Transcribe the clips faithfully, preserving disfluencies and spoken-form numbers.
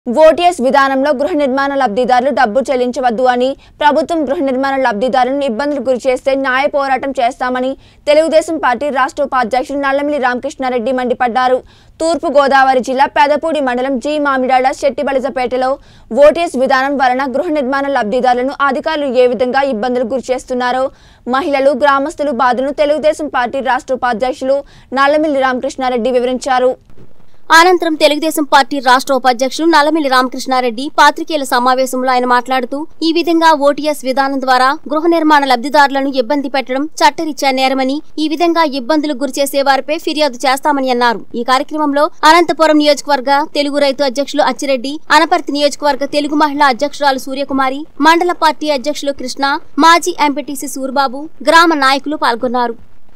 OTS విధానంలో గృహ నిర్మాణ లబ్ధిదారులు డబ్బు చెల్లించవద్దు అని ప్రభుత్వం గృహ నిర్మాణ లబ్ధిదారులను ఇబ్బందులు గురిచేస్తే న్యాయ పోరాటం చేస్తామని తెలుగుదేశం పార్టీ రాష్ట్ర ఉపాధ్యక్షుడు నల్లమిల్లి రామకృష్ణారెడ్డి మండిపడ్డారు. తూర్పు గోదావరి జిల్లా పెదపూడి మండలం జి మామిడాడ శెట్టిబలిజపేటలో ఓటీఎస్ విధానం వలన గృహ నిర్మాణ లబ్ధిదారులను అధికారులు ఏ విధంగా ఇబ్బందులు గురిచేస్తున్నారో మహిళలు గ్రామస్తులు బాధను తెలుగుదేశం పార్టీ రాష్ట్ర ఉపాధ్యక్షులు నల్లమిల్లి రామకృష్ణారెడ్డి వివరించారు. అనంతరం తెలుగుదేశం పార్టీ రాష్ట్ర ఉపాధ్యక్షుడు నల్లమిల్లి రామకృష్ణారెడ్డి పాత్రికేయుల సమావేశంలో ఆయన మాట్లాడుతూ ఈ విధంగా ఓటీఎస్ విధానం ద్వారా గృహ నిర్మాణ లబ్ధిదారులను ఇబ్బంది పెట్టడం చట్టరీత్యా నేరమని, ఈ విధంగా ఇబ్బందులు గురిచేసే వారిపై ఫిర్యాదు చేస్తామని అన్నారు. ఈ కార్యక్రమంలో అనంతపురం నియోజకవర్గ తెలుగు రైతు అధ్యక్షులు అచ్చిరెడ్డి, అనపర్తి నియోజకవర్గ తెలుగు మహిళా అధ్యక్షురాలు సూర్యకుమారి, మండల పార్టీ అధ్యక్షులు కృష్ణ, మాజీ ఎంపీటీసీ సూర్బాబు, గ్రామ నాయకులు పాల్గొన్నారు.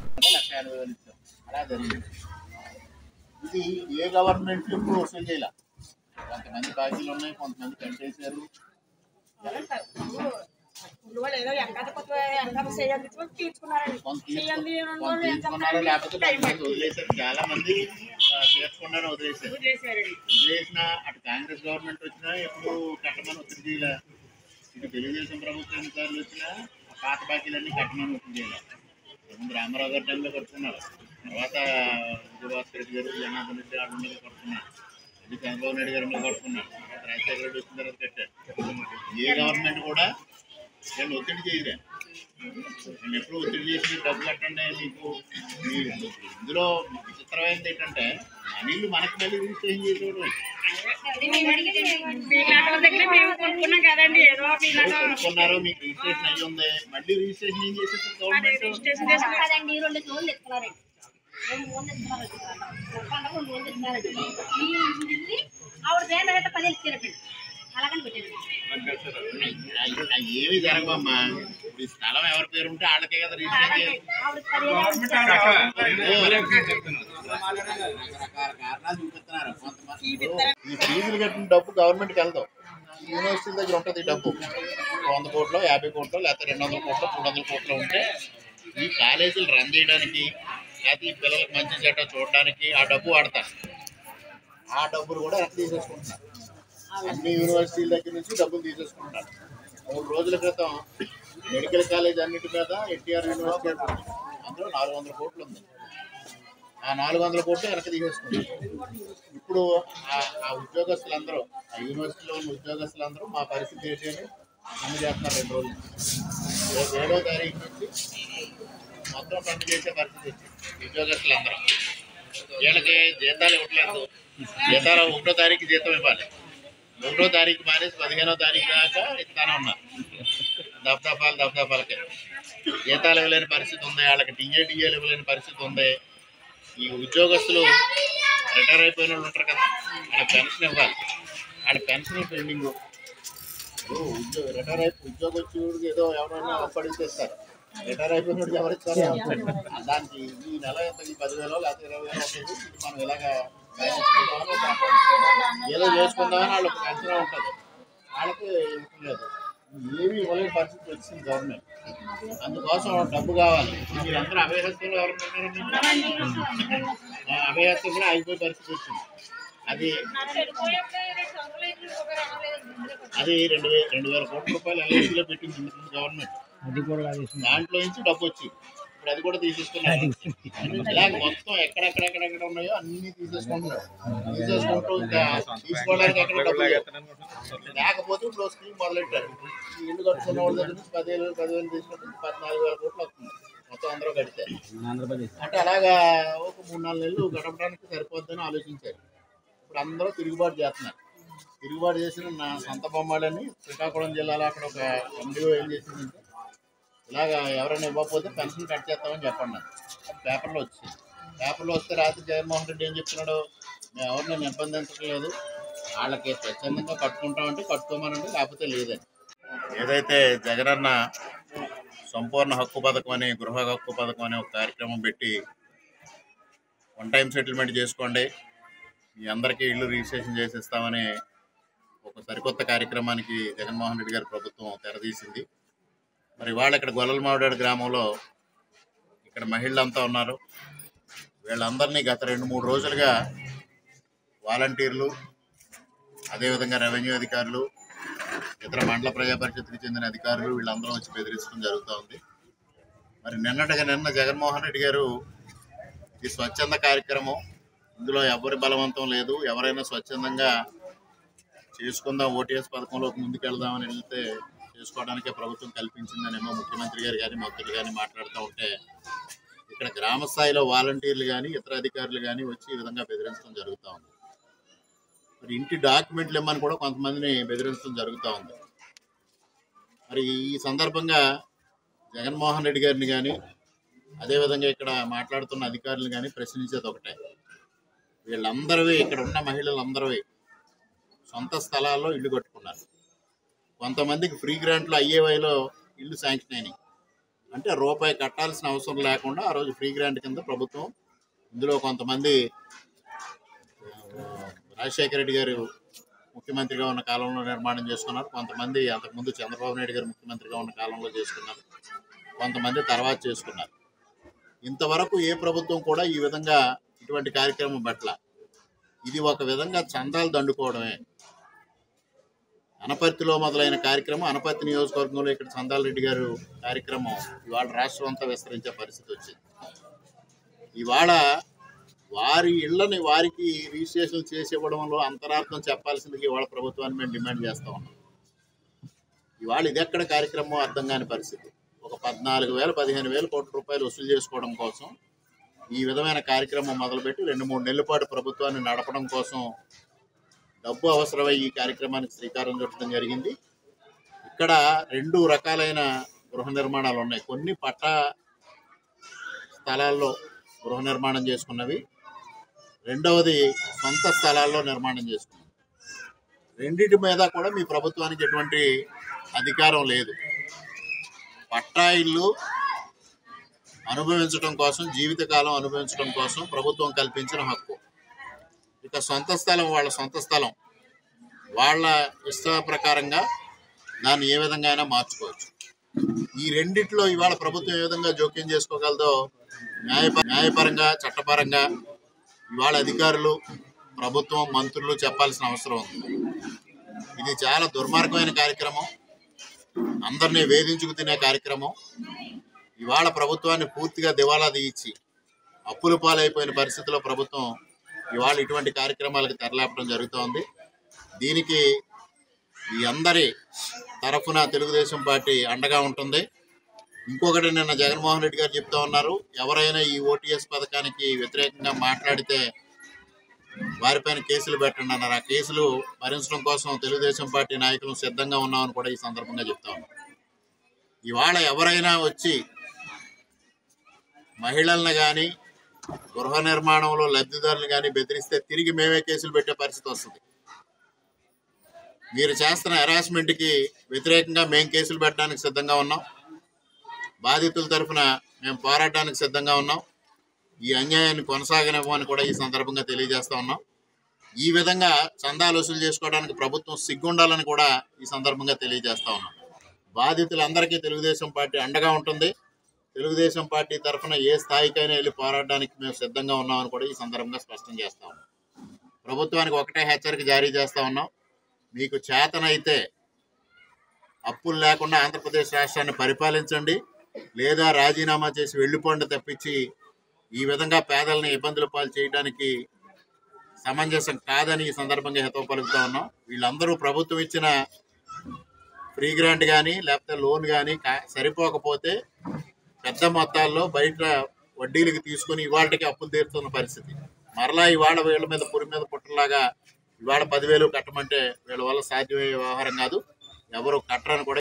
ఇది ఏ గవర్నమెంట్ ఇప్పుడు వసూలు చేయాల, కొంతమంది బాకీలు ఉన్నాయి, కొంతమంది కట్టేశారు. తీసుకున్నారో లేకపోతే వదిలేశారు. చాలా మంది తీర్చకుండానే వదిలేశారు. వదిలేసిన అటు కాంగ్రెస్ గవర్నమెంట్ వచ్చినా ఎప్పుడు కట్టమని ఒత్తిడి చేయాల, ఇటు తెలుగుదేశం ప్రభుత్వం ఎన్నిసార్లు వచ్చినా పాత బాకీలన్నీ కట్టమని ఒత్తిడి చేయాలి. ముందు రామారావు గారి టైంలో కట్టుకున్నారు, తర్వాత విజయభాస్కర్ రెడ్డి గారు, జనార్దన్ రెడ్డి ఆడ మీద కట్టుకున్నారు, ఇది చంద్రబాబు నాయుడు గారి మీద కట్టుకున్నారు, రాజశేఖర రెడ్డి వచ్చిన తర్వాత కట్టారు. ఏ గవర్నమెంట్ కూడా నేను ఒత్తిడి చేయలే. నేను ఎప్పుడు ఒత్తిడి చేసి డబ్బు కట్టండి మీకు. ఇందులో విచిత్రమైనది ఏంటంటే మనీళ్ళు మనకి మళ్ళీ రిజిస్ట్రేషన్ చేసేవాడు. కొనుక్కున్నారో మీకు రిజిస్ట్రేషన్ అయ్యి ఉంది, మళ్ళీ రిజిస్ట్రేషన్ ఏం చేసేస్తారు గవర్నమెంట్? ఏమి జరగమ్మా, ఈ స్థలం ఎవరి పేరు ఉంటే వాళ్ళకే కదా రిజిస్ట్రేషన్. రకరకాల కారణాలు చూపిస్తున్నారు. కొంతమంది ఈ ఫీజులు కట్టిన డబ్బు గవర్నమెంట్కి వెళ్దాం, యూనివర్సిటీ దగ్గర ఉంటుంది ఈ డబ్బు. వంద కోట్లు, యాభై కోట్లు, లేకపోతే రెండు వందల కోట్లు, మూడు వందల కోట్లు ఉంటే ఈ కాలేజీలు రన్ చేయడానికి, లేకపోతే ఈ పిల్లలకు మంచి చెడ్డ చూడడానికి ఆ డబ్బు వాడతారు. ఆ డబ్బులు కూడా ఎంత తీసేసుకుంటున్నారు, అన్ని యూనివర్సిటీల దగ్గర నుంచి డబ్బులు తీసేసుకుంటున్నారు. మూడు రోజుల క్రితం మెడికల్ కాలేజ్ అన్నిటి మీద ఎన్టీఆర్ యూనివర్సిటీ అందులో నాలుగు వందల కోట్లు ఉంది. ఆ నాలుగు వందల కోట్లు వెనక తీసేసుకుంటారు. ఇప్పుడు ఆ ఉద్యోగస్తులందరూ, ఆ యూనివర్సిటీలో ఉన్న ఉద్యోగస్తులందరూ మా పరిస్థితి ఏంటి అని పని చేస్తున్నారు. రెండు రోజులు ఏడో తారీఖు నుంచి మొత్తం పని చేసే పరిస్థితి వచ్చింది ఉద్యోగస్తులందరూ. వీళ్ళకి జీతాలు ఇవ్వట్లేదు. జీతాలు ఒకటో తారీఖు జీతం ఇవ్వాలి, ఒకటో తారీఖు మానేసి పదిహేనో తారీఖు దాకా ఇస్తానే ఉన్నారు. దఫదఫాలు దఫదఫాలకి జీతాలు ఇవ్వలేని పరిస్థితి ఉంది, వాళ్ళకి టీఏ టీఏలు ఇవ్వలేని పరిస్థితి ఉంది. ఈ ఉద్యోగస్తులు రిటైర్ అయిపోయిన వాళ్ళు ఉంటారు కదా, వాళ్ళకి పెన్షన్ ఇవ్వాలి. వాళ్ళ పెన్షన్ పెండింగ్. ఉద్యోగ రిటైర్ అయిపోయి ఉద్యోగం వచ్చి ఏదో ఎవరైనా అప్పడిస్తారు, రిటైర్ అయిపోయినప్పుడు ఎవరు ఇస్తారో దానికి ఈ నెల ఎంత, ఈ పదివేలో లేకపోతే ఇరవై వేలు ఉంటుంది. ఇది మనం ఇలాగా ఏదో చేసుకుందామని వాళ్ళకి పెన్షన్ ఉంటుంది, వాళ్ళకి ఇవ్వలేదు. ఏమీ ఇవ్వలేని పరిస్థితి వచ్చింది గవర్నమెంట్. అందుకోసం డబ్బు కావాలి. మీరందరూ అభయహస్తంలో ఎవరున్నారండి? అభయహస్తం కూడా అయిపోయే పరిస్థితి వచ్చింది. అది అది రెండు వే రెండు వేల కోట్ల రూపాయలు ఎల్ఐసీలో పెట్టింది గవర్నమెంట్. దాంట్లో నుంచి డబ్బు వచ్చింది. ఇప్పుడు అది కూడా తీసేసుకున్నారు. ఇలాగ మొత్తం ఎక్కడెక్కడెక్కడెక్కడ ఉన్నాయో అన్ని తీసేసుకుంటున్నారు. తీసేసుకుంటూ ఇంకా తీసుకోవడానికి ఎక్కడ డబ్బు లేకపోతే ఇప్పుడు స్కీమ్ మొదలెట్టారు. ఈ ఇల్లు కట్టుకున్న వాళ్ళ దగ్గర నుంచి పదివేలు పదివేలు తీసుకుంటే పద్నాలుగు వేల కోట్లు వస్తుంది మొత్తం అందరూ కడితే. అంటే అలాగా ఒక మూడు నాలుగు నెలలు గడపడానికి సరిపోద్దని ఆలోచించారు. ఇప్పుడు అందరూ తిరుగుబాటు చేస్తున్నారు. తిరుగుబాటు చేసిన నా సొంత బొమ్మాలని శ్రీకాకుళం జిల్లాలో అక్కడ ఒక ఎండిఓ ఏం చేసిందంటే, ఇలాగా ఎవరైనా ఇవ్వకపోతే పెన్షన్ కట్ చేస్తామని చెప్పండి. అది పేపర్లో వచ్చింది. పేపర్లో వస్తే రాత్రి జగన్మోహన్ రెడ్డి ఏం చెప్తున్నాడు, మేము ఎవరిని నిర్బంధించట్లేదు, వాళ్ళకి స్వచ్ఛందంగా కట్టుకుంటామంటే కట్టుకోమనండి, లేకపోతే లేదని. ఏదైతే జగనన్న సంపూర్ణ హక్కు పథకం అని, గృహ హక్కు పథకం అనే ఒక కార్యక్రమం పెట్టి వన్ టైం సెటిల్మెంట్ చేసుకోండి, మీ అందరికీ ఇల్లు రిజిస్ట్రేషన్ చేసేస్తామని ఒక సరికొత్త కార్యక్రమానికి జగన్మోహన్ రెడ్డి గారి ప్రభుత్వం తెరదీసింది. మరి ఇవాళ ఇక్కడ గొల్లలమావిడాడు గ్రామంలో ఇక్కడ మహిళలంతా ఉన్నారు. వీళ్ళందరినీ గత రెండు మూడు రోజులుగా వాలంటీర్లు అదేవిధంగా రెవెన్యూ అధికారులు, ఇతర మండల ప్రజా పరిషత్కి చెందిన అధికారులు వీళ్ళందరూ వచ్చి బెదిరించడం జరుగుతూ ఉంది. మరి నిన్నటిగా నిన్న జగన్మోహన్ రెడ్డి గారు ఇది స్వచ్ఛంద కార్యక్రమం, ఇందులో ఎవరి బలవంతం లేదు, ఎవరైనా స్వచ్ఛందంగా చేసుకుందాం, ఓటీఎస్ పథకంలోకి ముందుకెళ్దామని వెళ్తే చేసుకోవడానికే ప్రభుత్వం కల్పించిందనేమో ముఖ్యమంత్రి గారు కానీ మంత్రులు కానీ మాట్లాడుతూ ఉంటే, ఇక్కడ గ్రామ స్థాయిలో వాలంటీర్లు కానీ ఇతర అధికారులు కానీ వచ్చి ఈ విధంగా బెదిరించడం జరుగుతూ ఉంది. మరి ఇంటి డాక్యుమెంట్లు ఇమ్మని కూడా కొంతమందిని బెదిరించడం జరుగుతూ ఉంది. మరి ఈ సందర్భంగా జగన్మోహన్ రెడ్డి గారిని కానీ అదేవిధంగా ఇక్కడ మాట్లాడుతున్న అధికారులు కానీ ప్రశ్నించేది ఒకటే, వీళ్ళందరివి ఇక్కడ ఉన్న మహిళలందరూ సొంత స్థలాల్లో ఇల్లు కట్టుకున్నారు. కొంతమందికి ఫ్రీ గ్రాంట్లో ఐఏవైలో ఇల్లు శాంక్షన్ అయినాయి. అంటే రూపాయి కట్టాల్సిన అవసరం లేకుండా ఆ రోజు ఫ్రీ గ్రాంట్ కింద ప్రభుత్వం, ఇందులో కొంతమంది రాజశేఖర రెడ్డి గారు ముఖ్యమంత్రిగా ఉన్న కాలంలో నిర్మాణం చేసుకున్నారు, కొంతమంది అంతకుముందు చంద్రబాబు నాయుడు గారు ముఖ్యమంత్రిగా ఉన్న కాలంలో చేసుకున్నారు, కొంతమంది తర్వాత చేసుకున్నారు. ఇంతవరకు ఏ ప్రభుత్వం కూడా ఈ విధంగా ఇటువంటి కార్యక్రమం పట్ల, ఇది ఒక విధంగా చందాలు దండుకోవడమే. అనపర్తిలో మొదలైన కార్యక్రమం, అనపర్తి నియోజకవర్గంలో ఇక్కడ చందాల రెడ్డి గారు కార్యక్రమం ఇవాళ రాష్ట్రం అంతా విస్తరించే పరిస్థితి వచ్చింది. ఇవాళ వారి ఇళ్లని వారికి రిజిస్ట్రేషన్ చేసి ఇవ్వడంలో అంతరార్థం చెప్పాల్సింది ఇవాళ ప్రభుత్వాన్ని మేము డిమాండ్ చేస్తూ ఉన్నాం. ఇవాళ ఇది ఎక్కడ కార్యక్రమం అర్థం కాని పరిస్థితి. ఒక పద్నాలుగు వేల పదిహేను వేల కోట్ల రూపాయలు వసూలు చేసుకోవడం కోసం ఈ విధమైన కార్యక్రమం మొదలుపెట్టి రెండు మూడు నెలల పాటు ప్రభుత్వాన్ని నడపడం కోసం డబ్బు అవసరమై ఈ కార్యక్రమానికి శ్రీకారం చుట్టడం జరిగింది. ఇక్కడ రెండు రకాలైన గృహ నిర్మాణాలు ఉన్నాయి. కొన్ని పట్టా స్థలాల్లో గృహ నిర్మాణం చేసుకున్నవి, రెండవది సొంత స్థలాల్లో నిర్మాణం చేసుకున్నవి. రెండింటి మీద కూడా మీ ప్రభుత్వానికి ఎటువంటి అధికారం లేదు. పట్టా ఇల్లు అనుభవించడం కోసం, జీవితకాలం అనుభవించడం కోసం ప్రభుత్వం కల్పించిన హక్కు. ఇక సొంత స్థలం వాళ్ళ సొంత స్థలం, వాళ్ళ ఇష్ట ప్రకారంగా దాన్ని ఏ విధంగా అయినా మార్చుకోవచ్చు. ఈ రెండిట్లో ఇవాళ ప్రభుత్వం ఏ విధంగా జోక్యం చేసుకోగలదో న్యాయ న్యాయపరంగా చట్టపరంగా ఇవాళ అధికారులు, ప్రభుత్వం, మంత్రులు చెప్పాల్సిన అవసరం ఉంది. ఇది చాలా దుర్మార్గమైన కార్యక్రమం, అందరినీ వేధించుకు తినే కార్యక్రమం. ఇవాళ ప్రభుత్వాన్ని పూర్తిగా దివాలా తీయించి అప్పుల పాలైపోయిన పరిస్థితిలో ప్రభుత్వం ఇవాళ ఇటువంటి కార్యక్రమాలకు తెరలేపడం జరుగుతోంది. దీనికి ఈ అందరి తరఫున తెలుగుదేశం పార్టీ అండగా ఉంటుంది. ఇంకొకటి నిన్న జగన్మోహన్ రెడ్డి గారు చెప్తా ఉన్నారు, ఎవరైనా ఈ ఓటీఎస్ పథకానికి వ్యతిరేకంగా మాట్లాడితే వారిపైన కేసులు పెట్టండి అన్నారు. ఆ కేసులు భరించడం కోసం తెలుగుదేశం పార్టీ నాయకులు సిద్ధంగా ఉన్నామని కూడా ఈ సందర్భంగా చెప్తా ఉన్నాం. ఇవాళ ఎవరైనా వచ్చి మహిళలను కానీ గృహ నిర్మాణంలో లబ్ధిదారులు కానీ బెదిరిస్తే తిరిగి మేమే కేసులు పెట్టే పరిస్థితి వస్తుంది. మీరు చేస్తున్న హెరాస్మెంట్కి వ్యతిరేకంగా మేము కేసులు పెట్టడానికి సిద్ధంగా ఉన్నాం. బాధితుల తరఫున మేము పోరాటానికి సిద్ధంగా ఉన్నాం. ఈ అన్యాయాన్ని కొనసాగనివ్వమని కూడా ఈ సందర్భంగా తెలియజేస్తూ ఉన్నాం. ఈ విధంగా చందాలు వసూలు చేసుకోవడానికి ప్రభుత్వం సిగ్గుండాలని కూడా ఈ సందర్భంగా తెలియజేస్తూ ఉన్నాం. బాధితులందరికీ తెలుగుదేశం పార్టీ అండగా ఉంటుంది. తెలుగుదేశం పార్టీ తరఫున ఏ స్థాయికైనా వెళ్ళి పోరాడడానికి మేము సిద్ధంగా ఉన్నామని కూడా ఈ సందర్భంగా స్పష్టం చేస్తా ఉన్నాం. ప్రభుత్వానికి ఒకటే హెచ్చరిక జారీ చేస్తూ ఉన్నాం, మీకు చేతనైతే అప్పులు లేకుండా ఆంధ్రప్రదేశ్ రాష్ట్రాన్ని పరిపాలించండి, లేదా రాజీనామా చేసి వెళ్ళిపోండి తప్పించి ఈ విధంగా పేదల్ని ఇబ్బందుల పాలు చేయడానికి సమంజసం కాదని ఈ సందర్భంగా హితవు పలుకుతూ ఉన్నాం. వీళ్ళందరూ ప్రభుత్వం ఇచ్చిన ఫ్రీ గ్రాంట్ కానీ లేకపోతే లోన్ కానీ సరిపోకపోతే పెద్ద మొత్తాల్లో బయట వడ్డీలకు తీసుకుని ఇవాళకి అప్పులు తీరుతున్న పరిస్థితి. మరలా ఇవాళ వీళ్ళ మీద పురి మీద పుట్టలాగా ఇవాళ పదివేలు కట్టమంటే వీళ్ళ వల్ల సాధ్యమయ్యే వ్యవహారం కాదు. ఎవరు కట్టరని కూడా